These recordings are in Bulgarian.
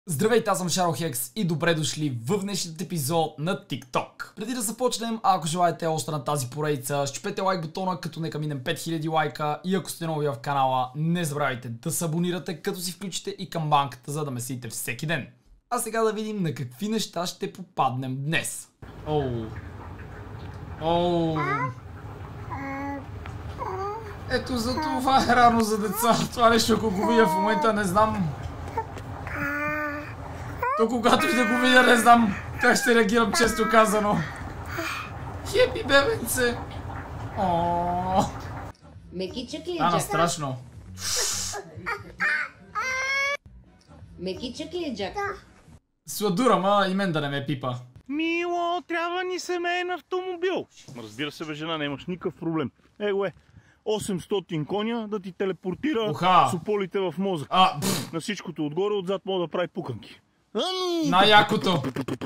Здравейте, аз съм Шарохекс и добре дошли в днешният епизод на TikTok. Преди да започнем, ако желаете още на тази поредица, щупете лайк бутона, като нека минем 5000 лайка, и ако сте нови в канала, не забравяйте да се абонирате, като си включите и камбанката, за да ме следите всеки ден. А сега да видим на какви неща ще попаднем днес. Ето за това е рано за деца. Това нещо, ако го видя в момента, не знам. То когато ще го видя, не знам как ще реагирам, често казано. Хепи бебенце. Мекичък ли е Ана, Джак? страшно. Мекичък ли е Джак? Сладура, ма и мен да не ме пипа. Мило, трябва ни семейен автомобил. Разбира се, бе, жена, нямаш никакъв проблем. Его е, 800 коня да ти телепортира сополите в мозък. На всичкото отгоре, отзад мога да прави пуканки. Най-якото.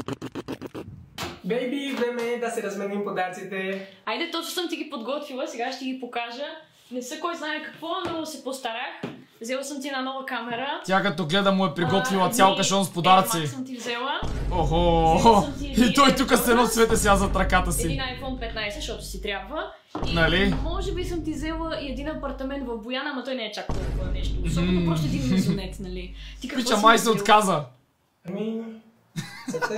Бейби, време е да се разменим подаръците. Айде, точно съм ти ги подготвила, сега ще ги покажа. Не са кой знае какво, но се постарах. Взела съм ти една нова камера. Тя като гледа му е приготвила цял кашон с подаръци. Max съм ти взела. Охо. И той тук с едно цвете сега зад ръката си. Един iPhone 15, защото си трябва. И нали? Може би съм ти взела и един апартамент в Бояна, ама той не е чак толкова нещо. Особено просто един мезонет, нали? Ти какво Пича си май се взела? отказа. Ами, цвете.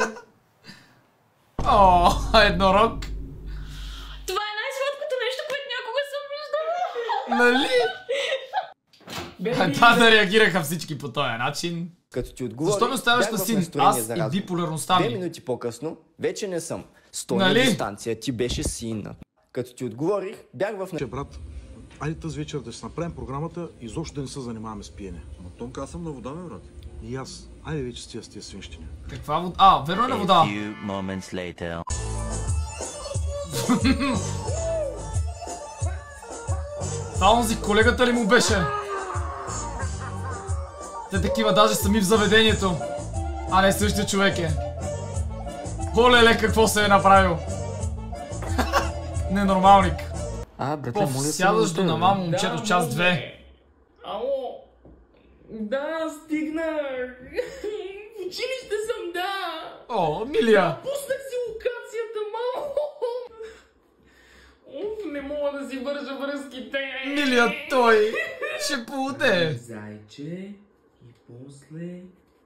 Еднорог. Това е най-сладкото нещо, което някога съм виждала. Нали? Бейби, Да реагираха всички по този начин. Като ти отговорих, Защо ми оставяш на син? Аз и биполярността 2 ми. минути по-късно вече не съм. Стой Нали? на дистанция, ти беше сина. Като ти отговорих, бях в... Брат, айде тази вечер да си направим програмата и изобщо да не се занимаваме с пиене. Но Тонка, аз съм на вода, бе, брат. И аз. Айде вече с тия свинщини. Каква вода? Верно е на вода. Това онзи колегата ли му беше? Те такива даже сами в заведението. А не същия човек е. Оле, какво се е направил? Ненормалник. Братле, моля се. Сядаш до на мамо момчето час 2. Ало. Да, стигнах. В училище съм, да. О, Милия. Пуснах си локацията, мамо. Не мога да си вържа връзките. Милия, той ще поуде. Зайче и после...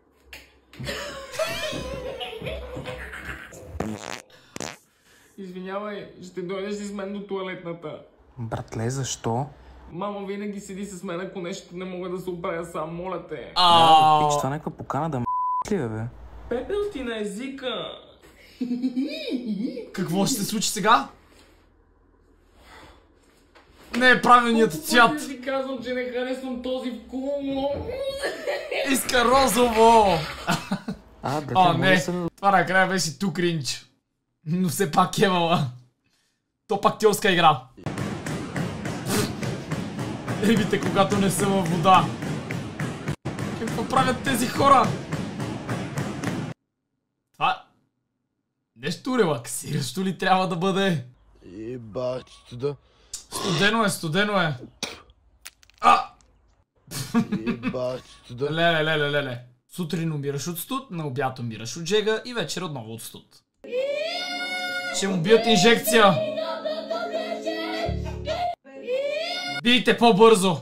Извинявай, ще дойдеш ли с мен до туалетната? Братле, защо? Мама винаги седи с мен, ако нещо не мога да се оправя сам, моля те. Пич, това някаква покана да ли, бе? Пепел ти на езика. Какво ще се случи сега? Не е правилният цвят. Аз си казвам, че не харесвам този вкус. Иска розово. Братле, не. Това накрая беше ту кринч. Но все пак евала. То пак тьоска игра. Рибите, когато не са във вода. Какво правят тези хора? Това... нещо релаксиращо ли трябва да бъде? Да. Студено е. Леле. Сутрин умираш от студ, на обяд умираш от жега и вечер отново от студ. Ще му бият инжекция. Бийте по-бързо.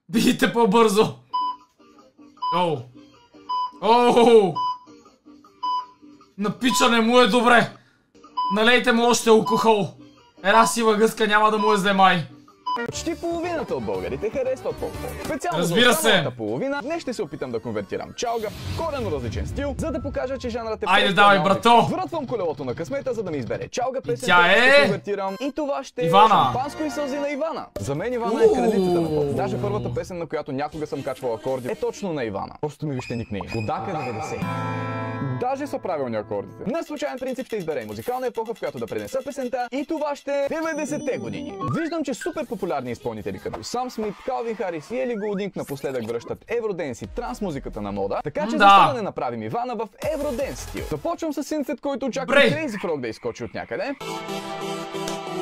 На пича не му е добре. Налейте му още алкохол. Една сива гъска няма да му е зле май. Почти половината от българите харесват поп-поп. Специално разбира за се. останалата половина, днес ще се опитам да конвертирам чалга в коренно различен стил, за да покажа, че жанрът е айде давай, брато! Вратвам колелото на късмета, за да ми избере чалга песента, тя е... ще конвертирам и това ще Ивана. е шампанско и сълзи на Ивана. За мен Ивана е кралицата на поп. Даже първата песен, на която някога съм качвал акорди, е точно на Ивана. Просто ми вижте никней. Водака 90. Даже са правилни акордите. На случайен принцип ще избере музикална епоха, в която да пренеса песента, и това ще е 90-те години. Виждам, че супер популярни изпълнители като Сам Смит, Калвин Харис и Ели Голдинг напоследък връщат евроденс и транс музиката на мода, така че защо да не направим Ивана в евроденс стил. Започвам с синтет, който очаква Crazy Frog да изскочи от някъде.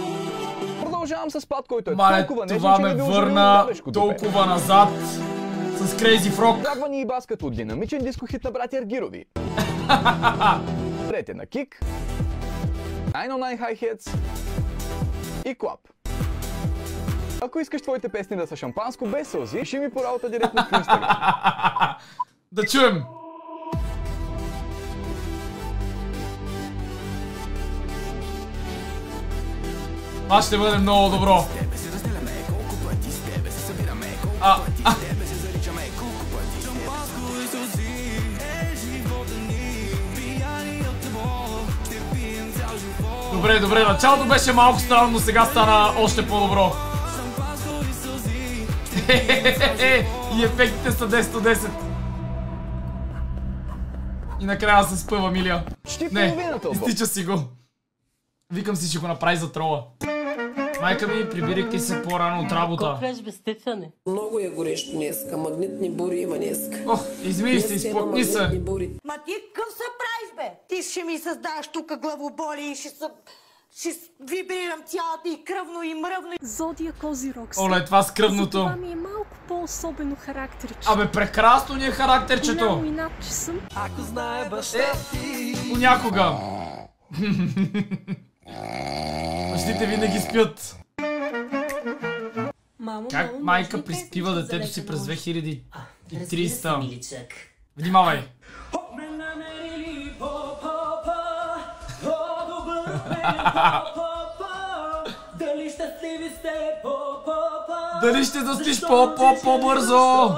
Продължавам с пад, който е толкова нежен, това че ме не ви върна оживим толкова назад. С Crazy Frog. Трябва ни и бас като динамичен дискохит на братя Аргирови. Трете на Kick, 909 Hi-Hats и Клап. Ако искаш твоите песни да са шампанско без сълзи, пиши ми по работа директно в Instagram. Да чуем! Това ще бъде много добро. Добре, добре, началото беше малко странно, но сега стана още по-добро. И ефектите са 10 от 10. И накрая се спъва Милия. Не, изтича си го. Викам си, ще го направи за трола. Майка ми, прибирайки се по-рано от работа. Какво правиш без Стефане? Много е горещо днеска. Магнитни бури има днеска. Ох, измий се, изплъкни се. Ма ти къв се правиш, бе? Ти ще ми създаваш тук главоболи и ще вибрирам цялата и кръвно и мръвно. Зодия Козирог. Оле, това с кръвното. Това ми е малко по-особено характерче. Абе, прекрасно ни е характерчето. Голямо иначе съм. Ако знае баща ти. Понякога. Бащите винаги спят. Как майка приспива детето си през 2300? Внимавай. Дали ще заспиш по-бързо?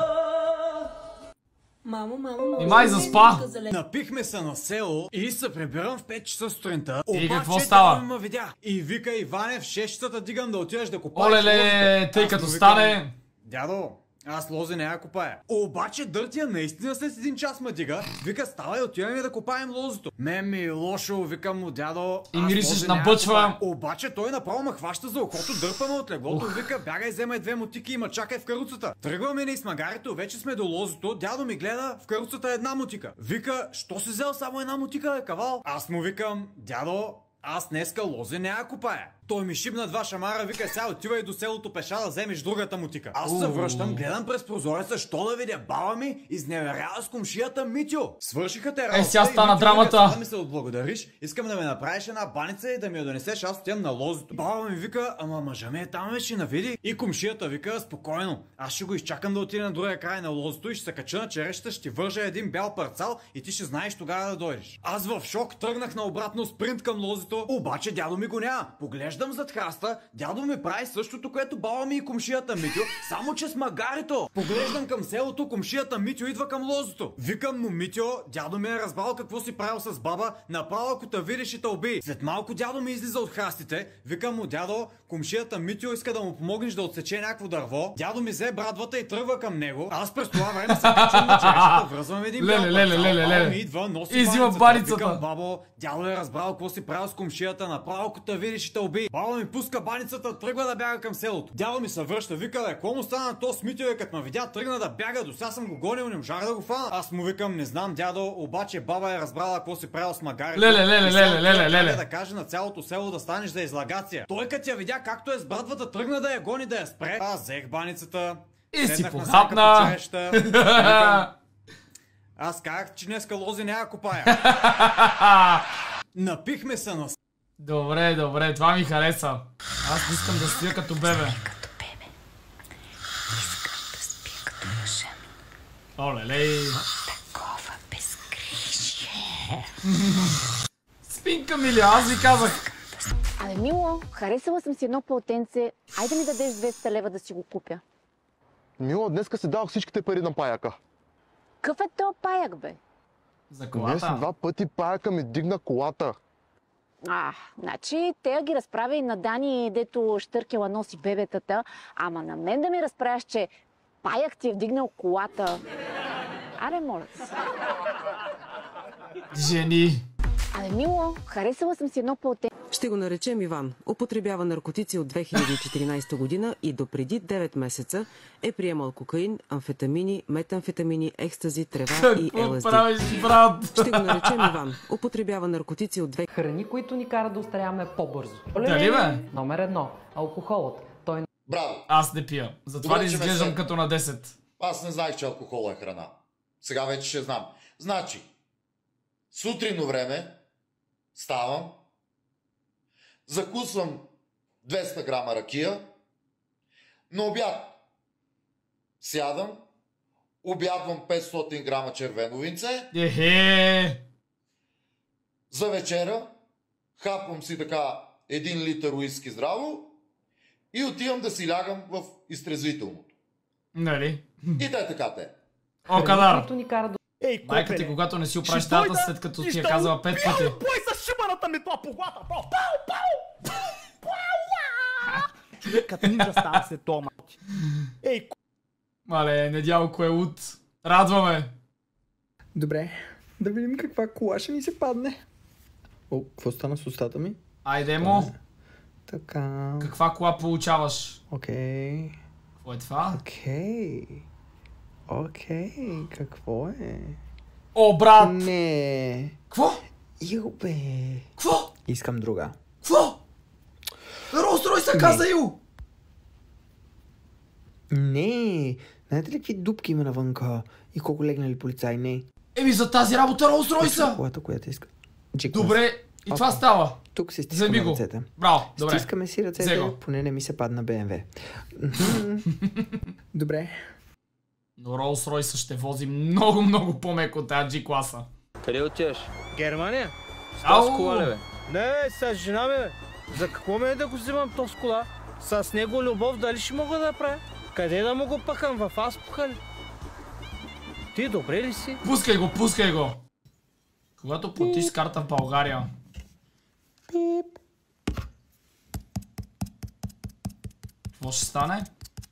Нимай заспа. Напихме се на село и се прибирам в 5 часа сутринта. И какво става? Ма видя. И вика Иване, в 6 часа дигам да отидеш да копаеш. Олеле, тъй като стане. Дядо, аз лози не я копая. Обаче Дъртия наистина след 1 час ме дига. Вика, ставай, отиваме да копаем лозото. Мен ми лошо, викам му, дядо. И миришеш на бъчва. Обаче той направо ме хваща за ухото, дърпаме от леглото. Вика, бягай, вземай 2 мотики и ма чакай в каруцата. Тръгваме ни с магарито, вече сме до лозото. Дядо ми гледа, в каруцата 1 мотика. Вика, що си взел само 1 мотика, бе, кавал? Аз му викам, дядо, аз днеска лози не я копая. Той ми шибна 2 шамара, вика, сега отивай до селото пеша да вземеш другата мотика. Аз се връщам, гледам през прозореца, що да видя баба ми, изневерява с комшията Митю. Свършиха те работа. Сега стана драмата. Да ми се отблагодариш, искам да ме направиш една баница и да ми я донесеш, аз отивам на лозото. Баба ми вика, ама мъжа ми е там, вече навиди. И комшията вика, спокойно, аз ще го изчакам да отида на другия край на лозото и ще се кача на черешата, ще ти вържа един бял парцал и ти ще знаеш тогава да дойдеш. Аз в шок тръгнах на обратно спринт към лозото, обаче дядо ми го няма. Поглеждам зад храста, дядо ми прави същото, което баба ми и комшията Митю, само че с магарито. Поглеждам към селото, комшията Митю идва към лозото. Викам му, Митю, дядо ми е разбрал какво си правил с баба, направо ако те видиш и те убий. След малко дядо ми излиза от храстите, викам му, дядо, комшията Митю иска да му помогнеш да отсече някакво дърво. Дядо ми взе брадвата и тръгва към него. Аз през това време се качвам на черешата, връзвам един бял парцал. Баба ми идва, носи баницата. Викам, бабо, дядо е разбрал какво си правил с комшията, направо ако те видиш и те убий. Баба ми пуска баницата, тръгва да бяга към селото. Дядо ми се връща, вика, бе, какво му стана на то Митю, като ме видя, тръгна да бяга, до сега съм го гонил, не можах да го фана. Аз му викам, не знам, дядо, обаче баба е разбрала какво си правил с магарите. Леле. Да каже на цялото село да станеш за излагация. Той като я видя както е с брадвата, тръгна да я гони, да я спре. Аз взех баницата. И си похапна. Аз казах, че днеска лози не я копая. Напихме се на... Добре, това ми хареса. Аз не искам да спя като бебе. Искам да спя като мъжа ми. Олелей. Такова безгрижие. Спинка, Миля, аз ви казах. Абе, Мило, харесала съм си едно полотенце. Айде ми дадеш 200 лева да си го купя. Мило, днеска си дал всичките пари на паяка. Какъв е то паяк, бе? За колата? Днес 2 пъти паяка ми дигна колата. Значи тея ги разправя и на Дани, дето щъркела носи бебетата, ама на мен да ми разправяш, че паяк ти е вдигнал колата. Аре, моля се. Жени. Абе, Мило, харесала съм си едно полотенце. Ще го наречем Иван. Употребява наркотици от 2014 година и до преди 9 месеца е приемал кокаин, амфетамини, метамфетамини, екстази, трева и ЛСД. Ще го наречем Иван. Употребява наркотици от 20... Храни, които ни карат да устаряваме по-бързо. Дали, бе? Номер 1. Алкохолът. Той... Браво! Аз не пия. Затова да изглеждам като на 10. Аз не знаех, че алкохол е храна. Сега вече ще знам. Значи, сутринно време ставам, закусвам 200 грама ракия, на обяд сядам, обядвам 500 грама червено винце, за вечера хапвам си така 1 литър уиски здраво и отивам да си лягам в изтрезвителното. Нали? И те така те. О, Кадар! Ей, майка ти, когато не си оправиш щата, след като ти я казала 5 пъти. Бой с шибаната ми това по глата! Човекът нинджа става след това, мати. Ей, Мале, недялко е луд. Радваме. Добре, да видим каква кола ще ни се падне. О, какво стана с устата ми? Айде му. Така. Каква кола получаваш? Окей. Какво е това? Окей, какво е? О, брат! Не. Какво? Ю, бе. Какво? Искам друга. Какво? Ролс-Ройс се каза Ю! Не. Знаете ли какви дупки има навънка? И колко легнали полицаи? Не. Еми за тази работа Ролс-Ройса! Колата, която иска. Добре, и това става. Тук се стискаме ръцете. Браво, добре. Стискаме си ръцете, поне не ми се падна БМВ. Добре. Но Ролс-Ройса ще вози много по-меко от тази G-класа. Къде отиваш? Германия? С кола ли, бе? Не, с жена ми, бе. За какво ме е да го взимам то с кола? С него любов дали ще мога да правя? Къде да му го пъхам? В Аспуха ли? Ти добре ли си? Пускай го! Когато платиш с карта в България. Какво ще стане?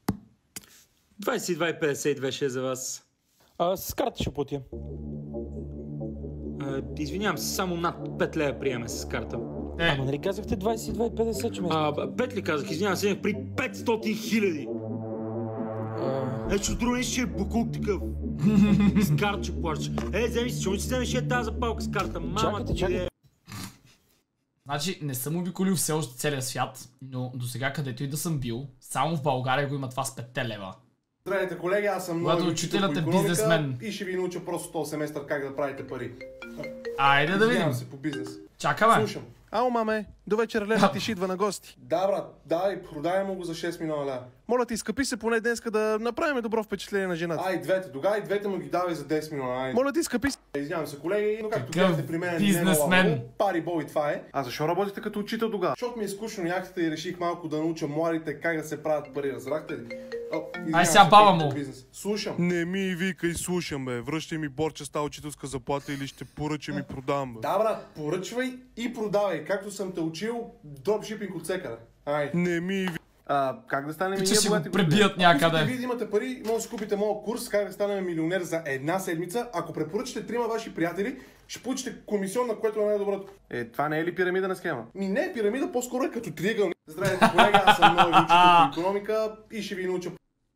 22,52 е за вас. С карта ще платя. Извинявам се, само над 5 лева приеме с карта. Ама нали казахте 22,50, че ме... 5 ли казах? Извинявам се, при 500 хиляди. Ето друго нещо ще е буклук такъв. С карта ще плаща. Вземи си, че му си вземеш тази запалка с карта. Мама ти. Значи не съм обиколил все още целия свят, но до сега където и да съм бил, само в България го има това с 5 лева. Здравейте, колеги, аз съм когато нови учителят по е икономика бизнесмен. И ще ви науча просто този семестър как да правите пари. Айде да видим. Извинявам се по бизнес. Чакаме. Слушам. Ало, маме, до вечера Лена ти ще идва на гости. Да, брат, дай, продай му го за 6 милиона лева. Моля ти, скъпи се поне днеска да направим добро впечатление на жената. Ай, двете, тогава и двете му ги давай за 10 милиона. Ай. Моля ти, скъпи се. Извинявам се, колеги, но както Какъв гледате при мен, бизнесмен. пари бол и това е. А защо работите като учител тогава? Защото ми е скучно яхтата и реших малко да науча младите как да се правят пари, разбрахте ли? Ай сега баба му. Слушам. Не ми викай, слушам, бе. Връщай ми борчеста учителска заплата или ще поръчам и продам, бе. Да, брат, поръчвай и продавай, както съм те учил, дропшипинг от всекъде. Ай. Не ми как да станем ние богати? Пребият някъде. Ако вие да имате пари, може да си купите моят курс как да станем милионер за една седмица. Ако препоръчате 3 ваши приятели, ще получите комисион, на което е най-доброто. Това не е ли пирамида на схема? Не е пирамида, по-скоро е като триъгълник. Здравейте, колеги, аз съм нови учител по икономика и ще ви науча.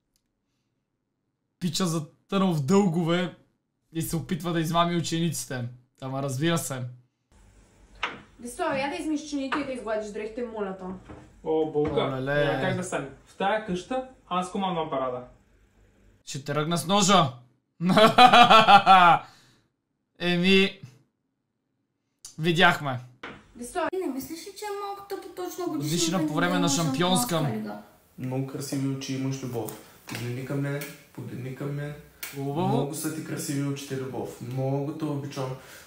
Пича затънал в дългове и се опитва да измами учениците. Ама разбира се. Десслава, я да измиш чините и да изгладиш дрехите, моля то. О, Бълга, няма как да стане. В тая къща аз командвам парада. Ще те ръгна с ножа. Еми... Видяхме. Десслава, не мислиш ли, че е малко тъпо точно годишната Годишна по време на шампионска. Много красиви очи, имаш любов. Погледни към мен. Хубаво. Много са ти красиви очите, любов. Много те обичам.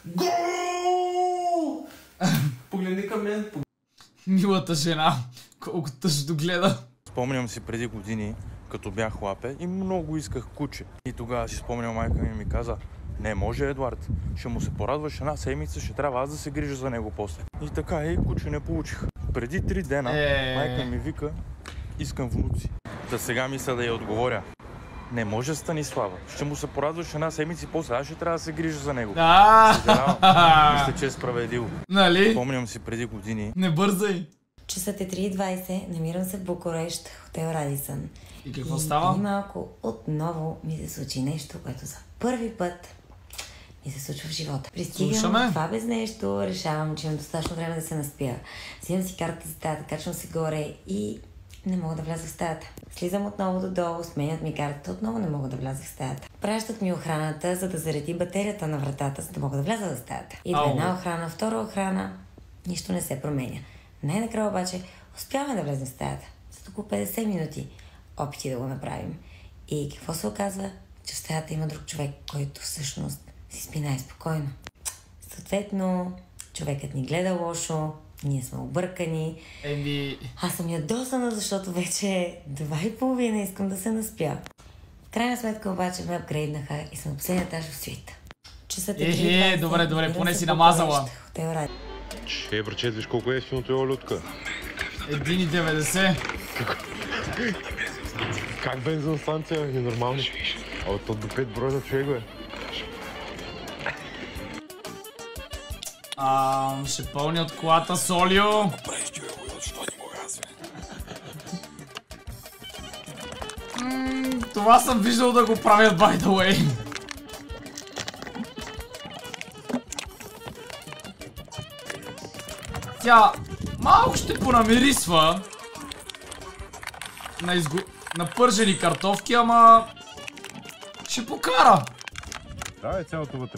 Гол! Погледни към мен. Милата жена. Колко тъжно гледа. Спомням си преди години, като бях лапе и много исках куче. И тогава си спомням, майка ми каза: не може, Едуард, ще му се порадваш една седмица, ще трябва аз да се грижа за него после. И така и куче не получих. Преди 3 дена майка ми вика: искам внуци. Та сега мисля да я отговоря: не може, Станислава, ще му се порадваш една седмица и после аз ще трябва да се грижа за него. Съжалявам, мисля, че е справедливо. Нали? Спомням си преди години. Не бързай. Часът е 3:20, намирам се в Букурещ, хотел Радисън. И какво става? И малко отново ми се случи нещо, което за първи път ми се случва в живота. Пристигам това без нещо, решавам, че имам достатъчно време да се наспя. Взимам си карта за тази, качвам се горе и не мога да вляза в стаята. Слизам отново додолу, сменят ми картата, отново не мога да вляза в стаята. Пращат ми охраната, за да зареди батерията на вратата, за да мога да вляза в стаята. Идва една охрана, втора охрана, нищо не се променя. Най-накрая обаче успяваме да влезем в стаята. За около 50 минути опити да го направим. И какво се оказва? Че в стаята има друг човек, който всъщност си спи най-спокойно. Съответно, човекът ни гледа лошо, ние сме объркани. Аз съм ядосана, защото вече е 2:30 искам да се наспя. В крайна сметка обаче ме апгрейднаха и съм на последния етаж в свита. Часът е добре, поне си намазала. Брачет, виж колко е ефтиното е олютка. 1,90. Как бензиностанция? Е нормално. То до 5 броя за човек, бе. Ще пълни от колата солио. Това съм виждал да го правят, by the way. Тя малко ще понамирисва на пържени картофки, ама ще покара. Да, е цялото вътре.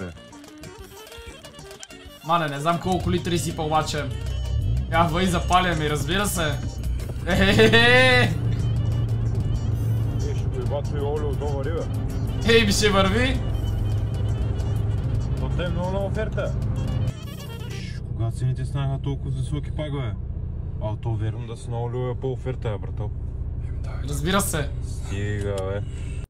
Мале, не знам колко литри сипа обаче. Въй запаля ми, разбира се. Ще го ебато и олио отдолу риба. Ми ще върви. То те е много на оферта. Кога цените станаха толкова високи пак, бе? То верно да са на олио по оферта, брато. Разбира се. Стига, бе.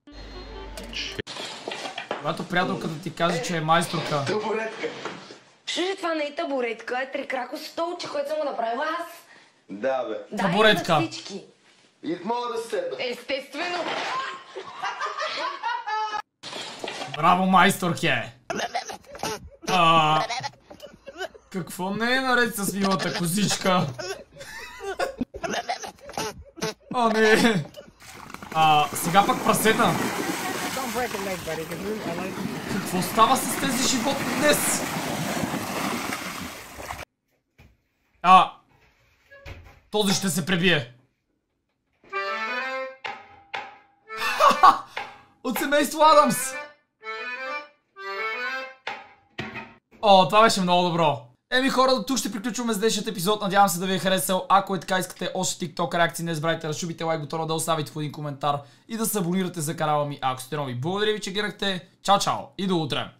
Когато приятелката ти каже, че е майсторка. Табуретка. Слушай, това не е табуретка, е трикрако столче, което съм го направила аз. Да, бе. Табуретка. Да, и на всички. И мога да седна. Естествено. Браво, майсторке. Какво не е наред с милата козичка? Не. Сега пък прасета. Какво става с тези животни днес? Този ще се пребие. От семейство Адамс. Това беше много добро. Хора, до тук ще приключваме с днешният епизод. Надявам се да ви е харесал. Ако е така, искате още TikTok реакции, не забравяйте да шубите лайк бутона, да оставите в един коментар и да се абонирате за канала ми, ако сте нови. Благодаря ви, че гледахте. Чао, чао и до утре!